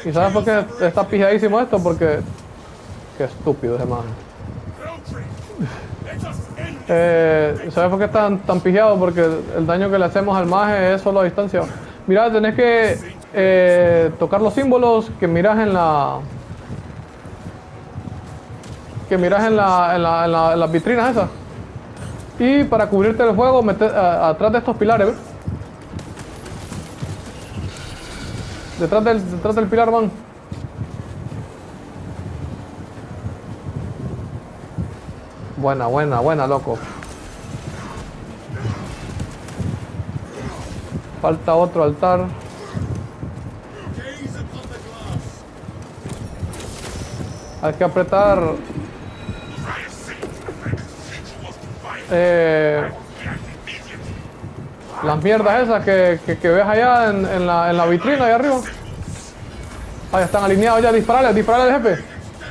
¿Y sabes por qué está pijadísimo esto? Porque... Qué estúpido ese maje. ¿Sabes por qué están tan pijados? Porque el daño que le hacemos al maje es solo a distancia. Mira, tenés que tocar los símbolos que miras en la... Que miras en las vitrinas esas. Y para cubrirte el fuego, atrás de estos pilares, ¿ves? Detrás del pilar, man. Buena, buena, buena, loco. Falta otro altar. Hay que apretar... las mierdas esas que ves allá en la vitrina, allá arriba. Ahí están alineados ya. Disparale al jefe.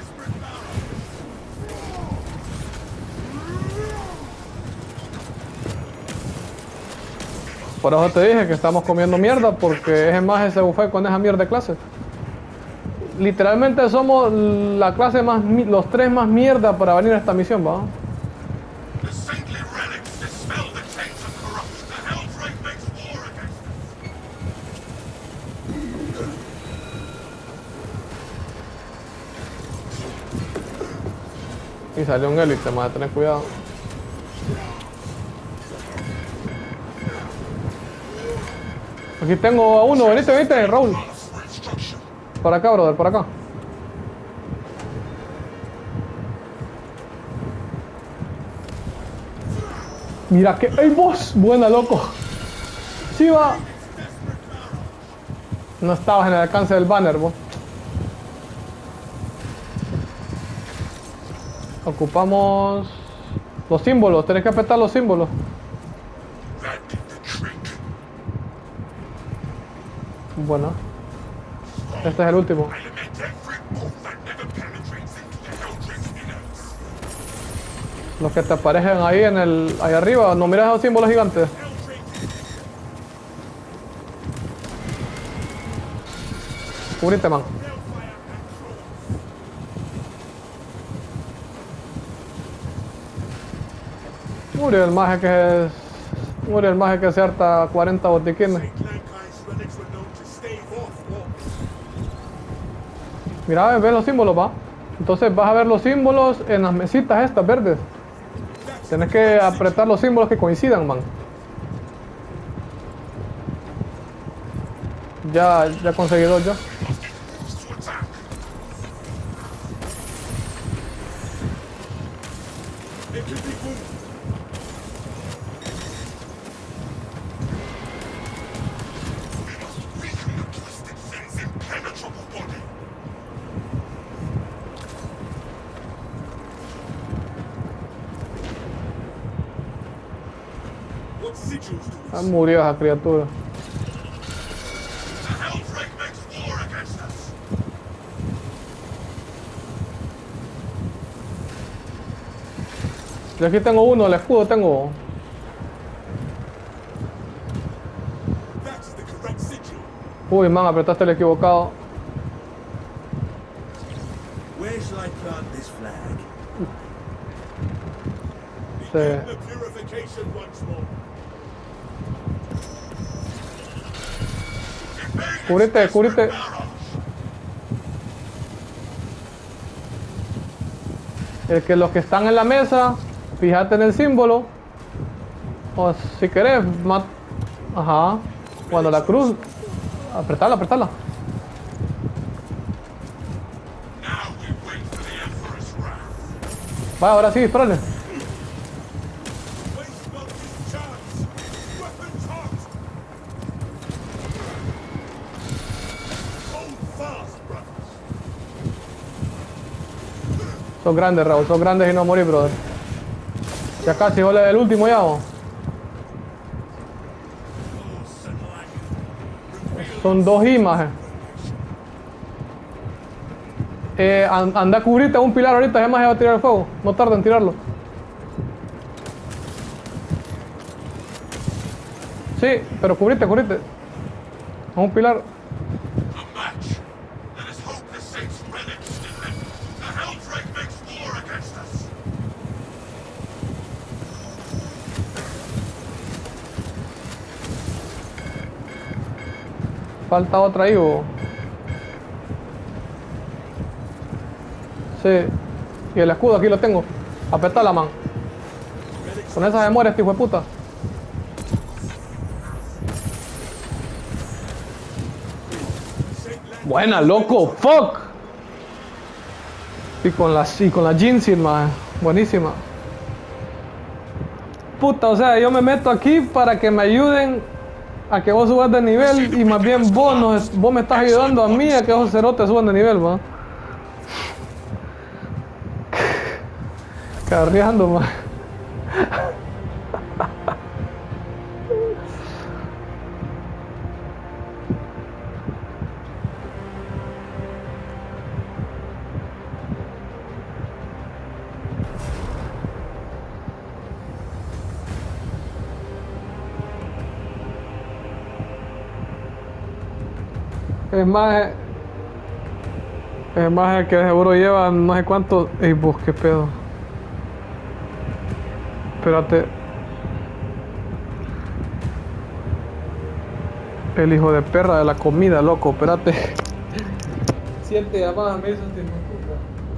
Por eso te dije que estamos comiendo mierda, porque es más ese buffet con esa mierda de clase. Literalmente somos la clase más... los tres más mierda para venir a esta misión, ¿va? Y salió un élite, más de tener cuidado. Aquí tengo a uno, venite, Raúl. Por acá, brother, por acá. Mira que... ¡Ey, vos! Buena, loco. Sí, va. No estabas en el alcance del banner, vos. Ocupamos los símbolos, tenés que apretar los símbolos. Bueno, este es el último. Los que te aparecen ahí ahí arriba, no miras esos símbolos gigantes. Cubrite, man. Murió el maje que se harta 40 botiquines. Mira, ves los símbolos, va. Entonces vas a ver los símbolos en las mesitas estas verdes. Tienes que apretar los símbolos que coincidan, man. Ya conseguí dos yo. Murió esa criatura. Yo aquí tengo uno, el escudo tengo. Uy, man, apretaste el equivocado. Sí. Cúbrete. Los que están en la mesa, fíjate en el símbolo. O si querés, ajá. Cuando la cruz, apretala. Vaya, ahora sí, disparale. Sos grandes, Raúl, sos grandes y no morir, brother. Ya casi, ole, el último ya, vos. Son dos imágenes. Anda a cubrirte a un pilar ahorita, además ya va a tirar el fuego. No tarda en tirarlo. Sí, pero cubrirte. A un pilar. Falta otra ahí, bo. Sí. Y el escudo aquí lo tengo. Apretala, man. Con esa se muere este hijo de puta. Buena, loco. Fuck. Y con la Jinxie, man. Buenísima. Puta, o sea, yo me meto aquí para que me ayuden a que vos subas de nivel y más bien vos me estás ayudando a mí a que esos cerotes suban de nivel, man. Carreando, man. Es más el que seguro lleva no sé cuánto. Ey, vos, qué pedo. Espérate. El hijo de perra de la comida, loco, espérate. 7 llamadas me hizo este hijo de puta.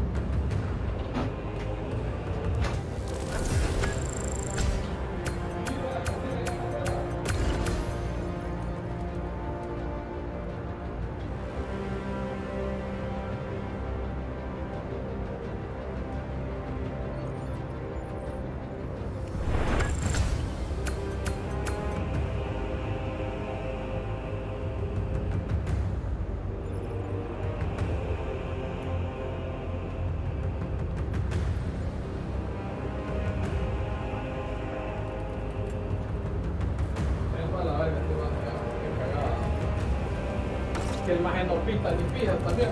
Que el maje no pinta ni pija también.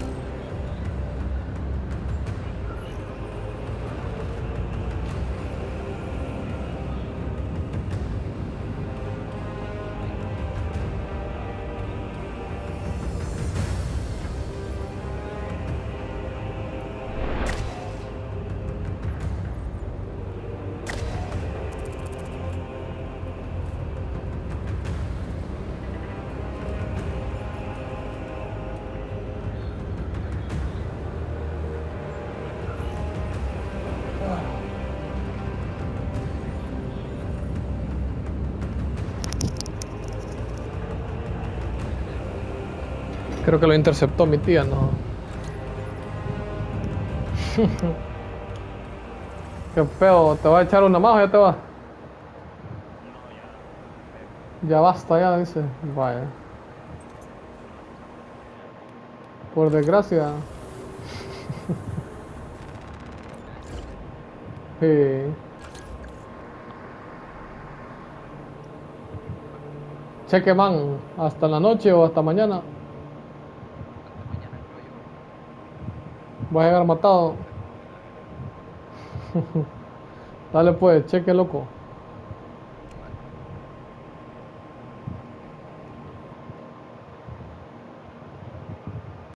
Creo que lo interceptó mi tía, ¿no? Qué feo, ¿te va a echar una más o ya te va? Ya basta, ya, dice. Vaya. Por desgracia. Sí. Cheque, man. Hasta la noche o hasta mañana. Voy a llegar matado. Dale pues, cheque, loco.